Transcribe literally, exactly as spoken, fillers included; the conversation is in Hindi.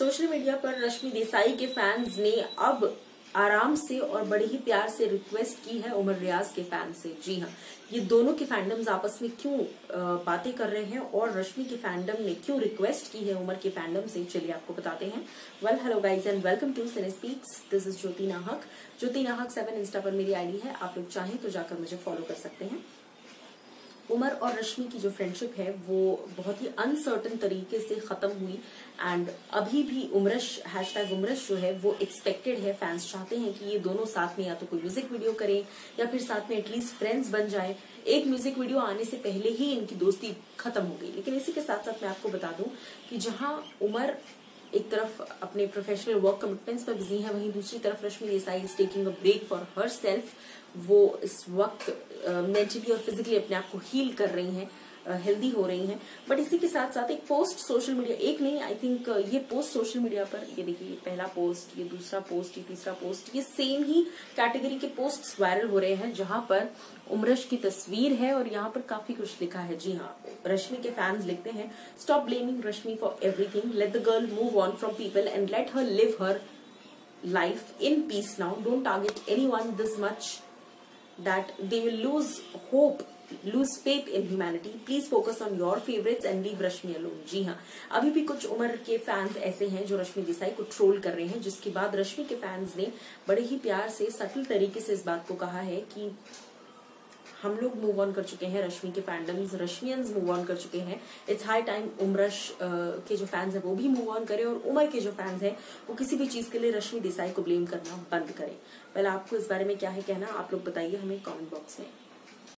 सोशल मीडिया पर रश्मि देसाई के फैंस ने अब आराम से और बड़े ही प्यार से रिक्वेस्ट की है उमर रियाज के फैन से। जी हाँ, ये दोनों के फैंडम्स आपस में क्यों बातें कर रहे हैं और रश्मि के फैंडम ने क्यों रिक्वेस्ट की है उमर के फैंडम से, चलिए आपको बताते हैं। Well hello guys and welcome to cine speaks. This is Jyoti Nahak. Jyoti नाहक सेवन इंस्टा पर मेरी आईडी है, आप लोग चाहें तो जाकर मुझे फॉलो कर सकते हैं। उमर और रश्मि की जो फ्रेंडशिप है वो बहुत ही अनसर्टन तरीके से खत्म हुई एंड अभी भी उमरश हैशटैग उमरश जो है वो एक्सपेक्टेड है। फैंस चाहते हैं कि ये दोनों साथ में या तो कोई म्यूजिक वीडियो करें या फिर साथ में एटलीस्ट फ्रेंड्स बन जाए। एक म्यूजिक वीडियो आने से पहले ही इनकी दोस्ती खत्म हो गई। लेकिन इसी के साथ साथ मैं आपको बता दूं कि जहां उमर एक तरफ अपने प्रोफेशनल वर्क कमिटमेंट्स पर बिजी है, वहीं दूसरी तरफ Rashmi Desai is taking a break for herself. वो इस वक्त मेंटली और फिजिकली अपने आप को हील कर रही हैं, हेल्दी uh, हो रही हैं। बट इसी के साथ साथ एक पोस्ट सोशल मीडिया, एक नहीं आई थिंक ये पोस्ट सोशल मीडिया पर, ये देखिए पहला पोस्ट, ये दूसरा पोस्ट, ये तीसरा पोस्ट, ये सेम ही कैटेगरी के पोस्ट वायरल हो रहे हैं जहां पर उमरश की तस्वीर है और यहाँ पर काफी कुछ लिखा है। जी हाँ, रश्मि के फैंस लिखते हैं, stop blaming Rashmi for everything, let the girl move on from people and let her live her life in peace now. Don't target anyone this much that they will lose hope, lose faith in humanity. Please focus on your favorites and leave Rashmi alone. जी हाँ, अभी भी कुछ उमर के फैंस ऐसे हैं जो रश्मि देसाई को ट्रोल कर रहे हैं, जिसके बाद रश्मि के फैंस ने बड़े ही प्यार से सटल तरीके से इस बात को कहा है कि हम लोग मूव ऑन कर चुके हैं, रश्मि के फैंडम्स, रश्मियंस मूव ऑन कर चुके हैं। इट्स हाई टाइम उमरश के जो फैंस हैं वो भी मूव ऑन करें और उमर के जो फैंस हैं वो किसी भी चीज के लिए रश्मि देसाई को ब्लेम करना बंद करें। पहले आपको इस बारे में क्या है कहना, आप लोग बताइए हमें कमेंट बॉक्स में।